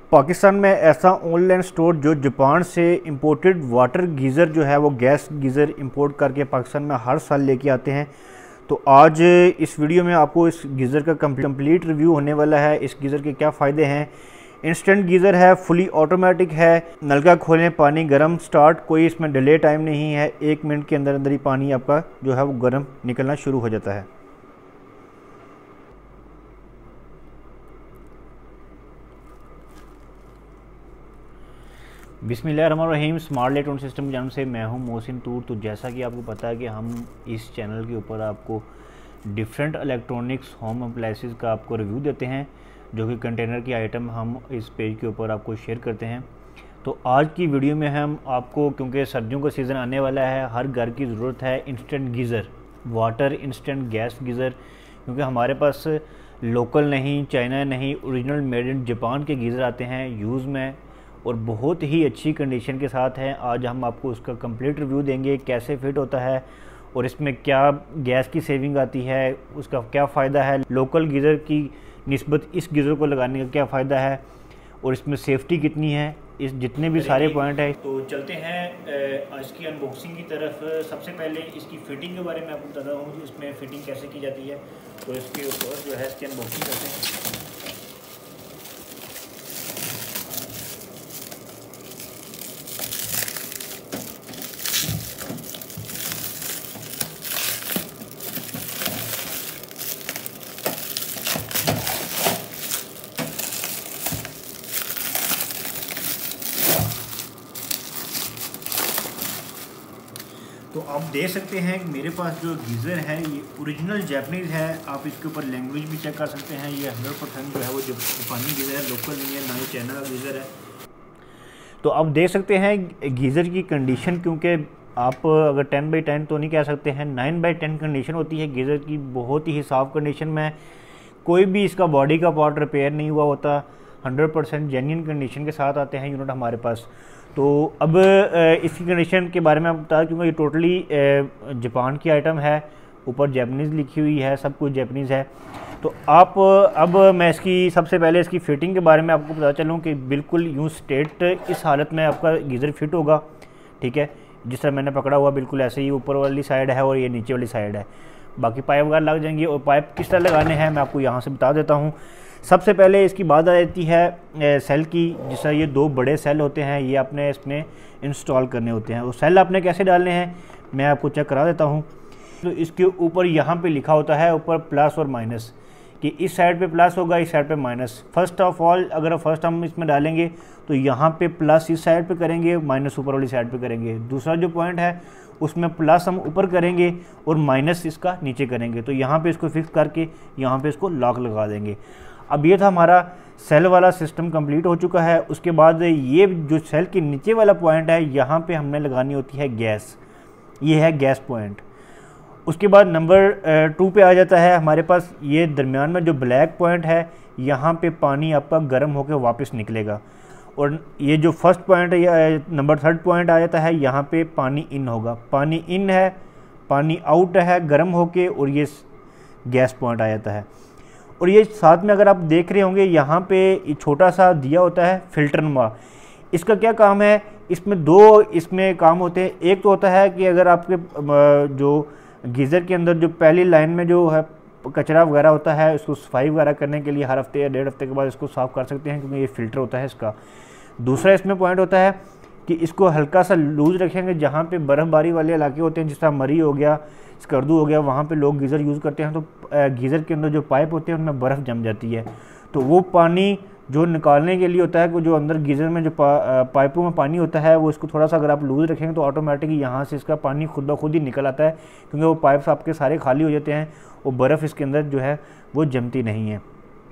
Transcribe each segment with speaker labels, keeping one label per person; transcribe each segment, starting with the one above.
Speaker 1: पाकिस्तान में ऐसा online store जो जापान से इंपोर्टेड वाटर गीज़र जो है वो गैस गीज़र इंपोर्ट करके पाकिस्तान में हर साल लेके आते हैं। तो आज इस वीडियो में आपको इस गीज़र का कंप्लीट रिव्यू होने वाला है। इस गीज़र के क्या फ़ायदे हैं। इंस्टेंट गीज़र है, फुली ऑटोमेटिक है, नलका खोलें पानी गर्म स्टार्ट, कोई इसमें डिले टाइम नहीं है। 1 मिनट के अंदर अंदर ही पानी आपका जो है वो गर्म निकलना शुरू हो जाता है। बिस्मिल्लाहिर्रहमानिर्रहीम। स्मार्ट इलेक्ट्रॉनिक सिस्टम की जानब से मैं हूं मोहसिन तूर। तो जैसा कि आपको पता है कि हम इस चैनल के ऊपर आपको डिफरेंट इलेक्ट्रॉनिक्स होम अप्लाइंसेस का आपको रिव्यू देते हैं, जो कि कंटेनर की आइटम हम इस पेज के ऊपर आपको शेयर करते हैं। तो आज की वीडियो में हम आपको, क्योंकि सर्दियों का सीज़न आने वाला है, हर घर की ज़रूरत है instant geyser, water instant gas geyser, क्योंकि हमारे पास लोकल नहीं, चाइना नहीं, ओरिजिनल मेड इन जापान के गीज़र आते हैं यूज़ में और बहुत ही अच्छी कंडीशन के साथ हैं। आज हम आपको उसका कंप्लीट रिव्यू देंगे, कैसे फिट होता है और इसमें क्या गैस की सेविंग आती है, उसका क्या फ़ायदा है, लोकल गीज़र की निस्बत इस गीज़र को लगाने का क्या फ़ायदा है और इसमें सेफ्टी कितनी है, इस जितने भी सारे पॉइंट हैं। तो चलते हैं आज की अनबॉक्सिंग की तरफ। सबसे पहले इसकी फ़िटिंग के बारे में आपको बताता हूँ कि इसमें फ़िटिंग कैसे की जाती है। तो इसके ऊपर जो है इसकी अनबॉक्सिंग करते हैं। तो आप देख सकते हैं कि मेरे पास जो गीज़र है ये ओरिजिनल जापानीज़ है। आप इसके ऊपर लैंग्वेज भी चेक कर सकते हैं। ये 100% जो है वो जापानी गीज़र है, लोकल नहीं है, ना ही चाइना का गीज़र है। तो आप देख सकते हैं गीज़र की कंडीशन, क्योंकि आप अगर 10/10 तो नहीं कह सकते हैं, 9/10 कंडीशन होती है गीज़र की। बहुत ही साफ़ कंडीशन में, कोई भी इसका बॉडी का पार्ट रिपेयर नहीं हुआ होता। 100% जेन्युइन कंडीशन के साथ आते हैं यूनिट हमारे पास। तो अब इसकी कंडीशन के बारे में आपको बता, क्योंकि ये टोटली जापान की आइटम है, ऊपर जापानीज़ लिखी हुई है, सब कुछ जापानीज़ है। तो आप अब मैं इसकी सबसे पहले इसकी फ़िटिंग के बारे में आपको पता चलूँ कि बिल्कुल यूँ स्ट्रेट इस हालत में आपका गीज़र फिट होगा। ठीक है, जिस तरह मैंने पकड़ा हुआ बिल्कुल ऐसे ही ऊपर वाली साइड है और ये नीचे वाली साइड है। बाकी पाइप वगैरह लग जाएंगे और पाइप किस तरह लगाने हैं मैं आपको यहाँ से बता देता हूँ। सबसे पहले इसकी बात आ जाती है सेल की। जिस तरह ये 2 बड़े सेल होते हैं, ये आपने इसमें इंस्टॉल करने होते हैं। वो सेल आपने कैसे डालने हैं मैं आपको चेक करा देता हूँ। तो इसके ऊपर यहाँ पे लिखा होता है ऊपर प्लस और माइनस, कि इस साइड पे प्लस होगा, इस साइड पे माइनस। फर्स्ट ऑफ ऑल अगर फर्स्ट हम इसमें डालेंगे तो यहाँ पे प्लस इस साइड पे करेंगे, माइनस ऊपर वाली साइड पे करेंगे। दूसरा जो पॉइंट है उसमें प्लस हम ऊपर करेंगे और माइनस इसका नीचे करेंगे। तो यहाँ पे इसको फिक्स करके यहाँ पे इसको लॉक लगा देंगे। अब ये था हमारा सेल वाला सिस्टम कंप्लीट हो चुका है। उसके बाद ये जो सेल के नीचे वाला पॉइंट है, यहाँ पे हमने लगानी होती है गैस। ये है गैस पॉइंट। उसके बाद नंबर 2 पे आ जाता है हमारे पास ये दरमियान में जो ब्लैक पॉइंट है, यहाँ पे पानी आपका गर्म होकर वापस निकलेगा। और ये जो फर्स्ट पॉइंट है, या नंबर 3rd पॉइंट आ जाता है, यहाँ पे पानी इन होगा। पानी इन है, पानी आउट है गर्म होके, और ये गैस पॉइंट आ जाता है। और ये साथ में अगर आप देख रहे होंगे यहाँ पे छोटा सा दिया होता है फिल्टर नुमा। इसका क्या काम है, इसमें 2 इसमें काम होते हैं। एक तो होता है कि अगर आपके जो गीज़र के अंदर जो पहली लाइन में जो है कचरा वगैरह होता है, उसको सफाई वगैरह करने के लिए हर हफ्ते या 1.5 हफ्ते के बाद इसको साफ़ कर सकते हैं, क्योंकि ये फ़िल्टर होता है इसका। दूसरा इसमें पॉइंट होता है कि इसको हल्का सा लूज़ रखेंगे। जहाँ पे बर्फ़बारी वाले इलाके होते हैं, जिस तरह मरी हो गया, स्कर्दू हो गया, वहाँ पे लोग गीज़र यूज़ करते हैं। तो गीज़र के अंदर जो पाइप होते हैं उनमें बर्फ़ जम जाती है। तो वो पानी जो निकालने के लिए होता है, कि जो अंदर गीज़र में जो पाइपों में पानी होता है, वो इसको थोड़ा सा अगर आप लूज़ रखेंगे तो ऑटोमेटिकली यहाँ से इसका पानी खुद ब खुद ही निकल आता है, क्योंकि वो पाइप्स आपके सारे खाली हो जाते हैं और बर्फ़ इसके अंदर जो है वो जमती नहीं है।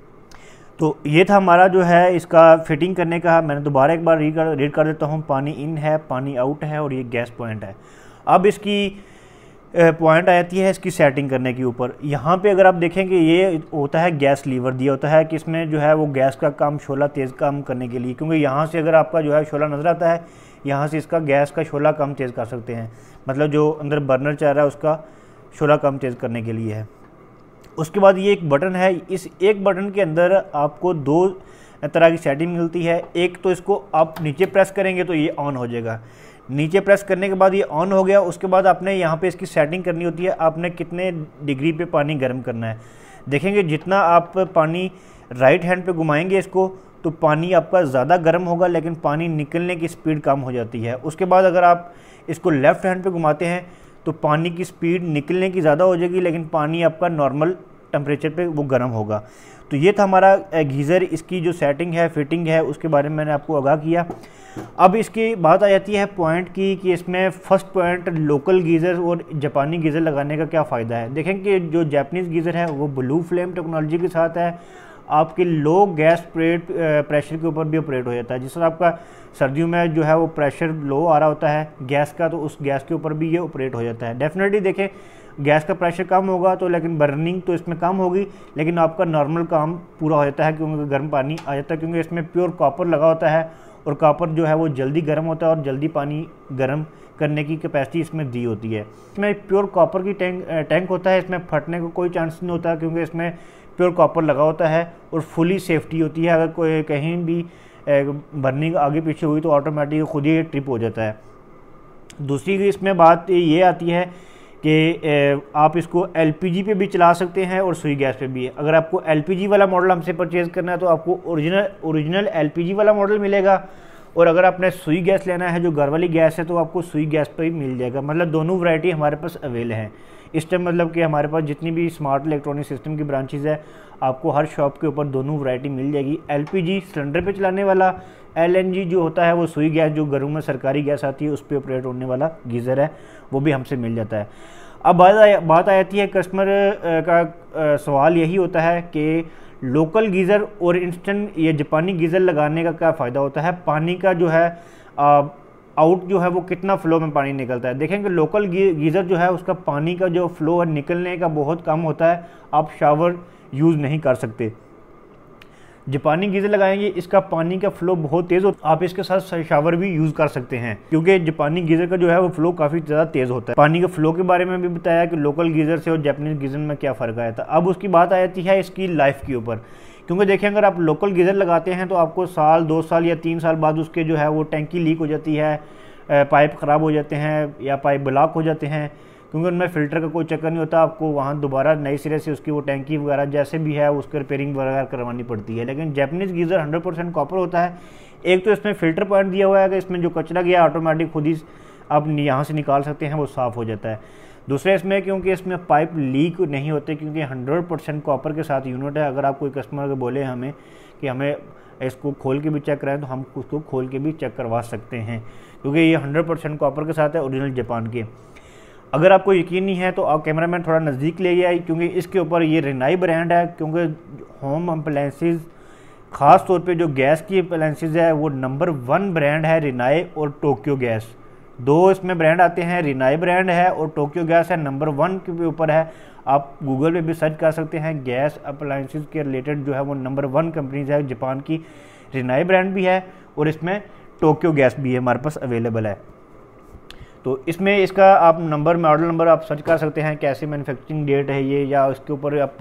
Speaker 1: तो ये था हमारा जो है इसका फिटिंग करने का। मैंने दोबारा एक बार रीड कर देता हूँ। पानी इन है, पानी आउट है और ये गैस पॉइंट है। अब इसकी पॉइंट आ जाती है इसकी सेटिंग करने के ऊपर। यहाँ पे अगर आप देखेंगे ये होता है गैस लीवर दिया होता है, कि इसमें जो है वो गैस का काम शोला तेज़ काम करने के लिए, क्योंकि यहाँ से अगर आपका जो है शोला नज़र आता है, यहाँ से इसका गैस का शोला कम तेज़ कर सकते हैं। मतलब जो अंदर बर्नर चल रहा है उसका शोला कम तेज़ करने के लिए है। उसके बाद ये एक बटन है, इस एक बटन के अंदर आपको 2 तरह की सेटिंग मिलती है। एक तो इसको आप नीचे प्रेस करेंगे तो ये ऑन हो जाएगा, नीचे प्रेस करने के बाद ये ऑन हो गया। उसके बाद आपने यहाँ पे इसकी सेटिंग करनी होती है, आपने कितने डिग्री पे पानी गर्म करना है। देखेंगे जितना आप पानी राइट हैंड पे घुमाएंगे इसको तो पानी आपका ज़्यादा गर्म होगा, लेकिन पानी निकलने की स्पीड कम हो जाती है। उसके बाद अगर आप इसको लेफ़्ट हैंड पे घुमाते हैं तो पानी की स्पीड निकलने की ज़्यादा हो जाएगी, लेकिन पानी आपका नॉर्मल टेम्परेचर पे वो गर्म होगा। तो ये था हमारा गीज़र, इसकी जो सेटिंग है, फिटिंग है, उसके बारे में मैंने आपको आगाह किया। अब इसकी बात आ जाती है पॉइंट की कि इसमें फर्स्ट पॉइंट लोकल गीज़र और जापानी गीज़र लगाने का क्या फ़ायदा है। देखें कि जो जापानीज़ गीज़र है वो ब्लू फ्लेम टेक्नोलॉजी के साथ है, आपके लो गैस प्रेशर के ऊपर भी ऑपरेट हो जाता है। जिस तरह आपका सर्दियों में जो है वो प्रेशर लो आ रहा होता है गैस का, तो उस गैस के ऊपर भी ये ऑपरेट हो जाता है। डेफिनेटली देखें गैस का प्रेशर कम होगा तो लेकिन बर्निंग तो इसमें कम होगी, लेकिन आपका नॉर्मल काम पूरा हो जाता है क्योंकि गर्म पानी आ जाता है, क्योंकि इसमें प्योर कॉपर लगा होता है और कॉपर जो है वो जल्दी गर्म होता है और जल्दी पानी गर्म करने की कैपेसिटी इसमें दी होती है। इसमें प्योर कॉपर की टैंक होता है, इसमें फटने का कोई चांस नहीं होता क्योंकि इसमें प्योर कॉपर लगा होता है और फुली सेफ्टी होती है। अगर कोई कहीं भी बर्निंग आगे पीछे हुई तो ऑटोमेटिक खुद ही ट्रिप हो जाता है। दूसरी इसमें बात ये आती है कि आप इसको एलपीजी पे भी चला सकते हैं और सुई गैस पे भी। अगर आपको एलपीजी वाला मॉडल हमसे परचेज़ करना है तो आपको ओरिजिनल एलपीजी वाला मॉडल मिलेगा, और अगर आपने सुई गैस लेना है जो घर वाली गैस है तो आपको सुई गैस पे ही मिल जाएगा। मतलब दोनों वैरायटी हमारे पास अवेल हैं इस टाइम। मतलब कि हमारे पास जितनी भी स्मार्ट इलेक्ट्रॉनिक सिस्टम की ब्रांचेज़ है आपको हर शॉप के ऊपर दोनों वैरायटी मिल जाएगी। एलपीजी सिलेंडर पे चलाने वाला, एलएनजी जो होता है वो सुई गैस जो घरों में सरकारी गैस आती है उस पर ऑपरेट होने वाला गीज़र है, वो भी हमसे मिल जाता है। अब बात आ जाती है कस्टमर का सवाल यही होता है कि लोकल गीज़र और इंस्टेंट ये जापानी गीज़र लगाने का क्या फ़ायदा होता है, पानी का जो है आउट जो है वो कितना फ़्लो में पानी निकलता है। देखेंगे लोकल गीज़र जो है उसका पानी का जो फ़्लो है निकलने का बहुत कम होता है, आप शावर यूज़ नहीं कर सकते। जापानी गीज़र लगाएंगे इसका पानी का फ़्लो बहुत तेज़ होता है, आप इसके साथ शावर भी यूज़ कर सकते हैं क्योंकि जापानी गीज़र का जो है वो फ़्लो काफ़ी ज़्यादा तेज़ होता है। पानी के फ़्लो के बारे में भी बताया कि लोकल गीज़र से और जापानीज़ गीज़र में क्या फ़र्क आया था। अब उसकी बात आ जाती है इसकी लाइफ के ऊपर, क्योंकि देखें अगर आप लोकल गीज़र लगाते हैं तो आपको साल 2 साल या 3 साल बाद उसके जो है वो टैंकी लीक हो जाती है, पाइप ख़राब हो जाते हैं या पाइप ब्लॉक हो जाते हैं, क्योंकि उनमें फ़िल्टर का कोई चक्कर नहीं होता। आपको वहाँ दोबारा नए सिरे से उसकी वो टैंकी वगैरह जैसे भी है उसकी रिपेयरिंग वगैरह करवानी पड़ती है। लेकिन जापानीज़ गीज़र 100% कॉपर होता है। एक तो इसमें फ़िल्टर पॉइंट दिया हुआ है कि इसमें जो कचरा गया ऑटोमेटिक खुद ही आप यहाँ से निकाल सकते हैं, वो साफ़ हो जाता है। दूसरे इसमें क्योंकि इसमें पाइप लीक नहीं होते क्योंकि 100% कॉपर के साथ यूनिट है। अगर आप कोई कस्टमर बोले हमें कि हमें इसको खोल के भी चेक कराएं तो हम उसको खोल के भी चेक करवा सकते हैं क्योंकि ये 100% कॉपर के साथ है, ओरिजिनल जापान के। अगर आपको यकीन नहीं है तो आप कैमरामैन थोड़ा नज़दीक ले आइए क्योंकि इसके ऊपर ये रिनाई ब्रांड है, क्योंकि होम अप्लायंसेस ख़ास तौर पे जो गैस की अप्लायंसेस है वो नंबर 1 ब्रांड है रिनाई और टोक्यो गैस। 2 इसमें ब्रांड आते हैं, रिनाई ब्रांड है और टोक्यो गैस है, नंबर 1 के ऊपर है। आप गूगल पे भी सर्च कर सकते हैं, गैस अप्लायंसेस के रिलेटेड जो है वो नंबर 1 कंपनीज है जापान की। रिनाई ब्रांड भी है और इसमें टोक्यो गैस भी है हमारे पास अवेलेबल है। तो इसमें इसका आप नंबर मॉडल नंबर आप सर्च कर सकते हैं, कैसे मैन्युफैक्चरिंग डेट है ये, या उसके ऊपर आप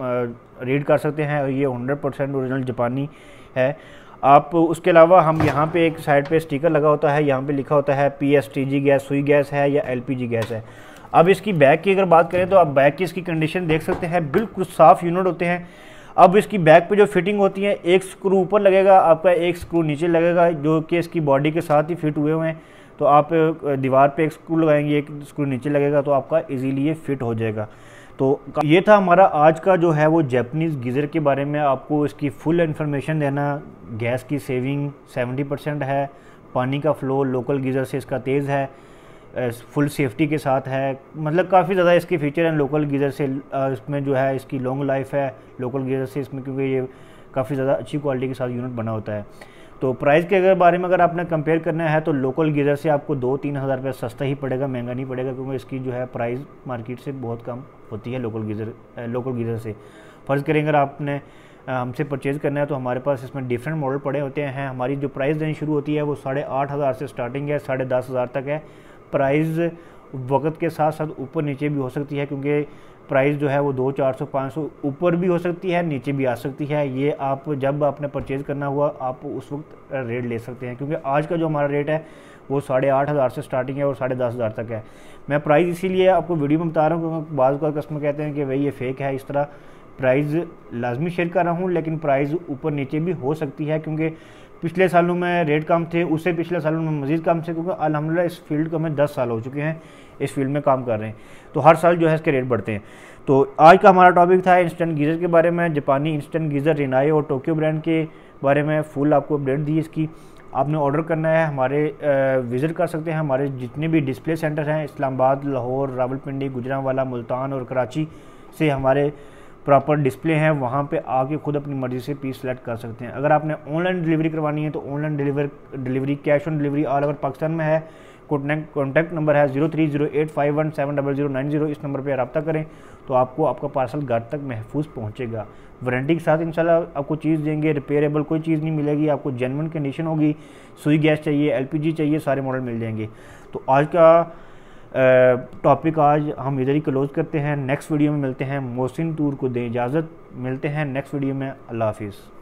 Speaker 1: रीड कर सकते हैं। ये 100% ओरिजिनल जापानी है। आप उसके अलावा हम यहाँ पे एक साइड पे स्टिकर लगा होता है, यहाँ पे लिखा होता है PSTG गैस, सुई गैस है या LPG गैस है। अब इसकी बैक की अगर बात करें तो आप बैक की इसकी कंडीशन देख सकते हैं, बिल्कुल साफ़ यूनिट होते हैं। अब इसकी बैक पे जो फिटिंग होती है, एक स्क्रू ऊपर लगेगा आपका, एक स्क्रू नीचे लगेगा जो कि इसकी बॉडी के साथ ही फिट हुए हुए हैं। तो आप दीवार पे एक स्क्रू लगाएंगे, एक स्क्रू नीचे लगेगा तो आपका इजीली ये फिट हो जाएगा। तो ये था हमारा आज का जो है वो जापानीज़ गीज़र के बारे में आपको इसकी फुल इन्फॉर्मेशन देना। गैस की सेविंग 70% है, पानी का फ़्लो लोकल गीज़र से इसका तेज़ है, फुल सेफ्टी के साथ है, मतलब काफ़ी ज़्यादा इसके फीचर हैं लोकल गीज़र से। इसमें जो है इसकी लॉन्ग लाइफ है लोकल गीज़र से इसमें, क्योंकि ये काफ़ी ज़्यादा अच्छी क्वालिटी के साथ यूनिट बना होता है। तो प्राइस के अगर बारे में अगर आपने कंपेयर करना है तो लोकल गीज़र से आपको 2-3 हज़ार रुपये सस्ता ही पड़ेगा, महंगा नहीं पड़ेगा, क्योंकि इसकी जो है प्राइस मार्केट से बहुत कम होती है लोकल गीज़र से। फ़र्ज़ करें अगर आपने हमसे परचेज़ करना है तो हमारे पास इसमें डिफरेंट मॉडल पड़े होते हैं। हमारी जो प्राइस देनी शुरू होती है वो 8,500 से स्टार्टिंग है, 10,500 तक है। प्राइस वक्त के साथ साथ ऊपर नीचे भी हो सकती है, क्योंकि प्राइस जो है वो 200-400-500 ऊपर भी हो सकती है, नीचे भी आ सकती है। ये आप जब आपने परचेज़ करना हुआ आप उस वक्त रेट ले सकते हैं, क्योंकि आज का जो हमारा रेट है वो 8,500 से स्टार्टिंग है और 10,500 तक है। मैं प्राइस इसीलिए आपको वीडियो में बता रहा हूँ क्योंकि बाज़ का कस्टमर कहते हैं कि भाई ये फेक है, इस तरह प्राइस लाजमी शेयर कर रहा हूँ, लेकिन प्राइस ऊपर नीचे भी हो सकती है, क्योंकि पिछले सालों में रेट कम थे, उससे पिछले सालों में मज़ीद कम थे, क्योंकि अल्हम्दुलिल्लाह इस फील्ड को हमें 10 साल हो चुके हैं, इस फील्ड में काम कर रहे हैं, तो हर साल जो है इसके रेट बढ़ते हैं। तो आज का हमारा टॉपिक था इंस्टेंट गीज़र के बारे में, जापानी इंस्टेंट गीज़र रिनाई और टोक्यो ब्रांड के बारे में फुल आपको अपडेट दी इसकी। आपने ऑर्डर करना है, हमारे विज़िट कर सकते हैं, हमारे जितने भी डिस्प्ले सेंटर हैं इस्लामाबाद, लाहौर, रावलपिंडी, गुजरांवाला, मुल्तान और कराची से हमारे प्रॉपर डिस्प्ले हैं, वहाँ पे आके खुद अपनी मर्ज़ी से पीस सेलेक्ट कर सकते हैं। अगर आपने ऑनलाइन डिलीवरी करवानी है तो online delivery cash on delivery all over Pakistan में है। कॉन्टैक्ट नंबर है 0308517090। इस नंबर पर रब्ता करें तो आपको आपका पार्सल घर तक महफूज पहुँचेगा। वारंटी के साथ इंशाल्लाह आपको चीज़ देंगे, रिपेयरेबल कोई चीज़ नहीं मिलेगी, आपको जेन्युइन कंडीशन होगी। सुई गैस चाहिए, LPG चाहिए, सारे मॉडल मिल जाएंगे। तो आज का टॉपिक आज हम इधर ही क्लोज करते हैं। नेक्स्ट वीडियो में मिलते हैं। मोहसिन टूर को दें इजाज़त, मिलते हैं नेक्स्ट वीडियो में। अल्लाह हाफिज़।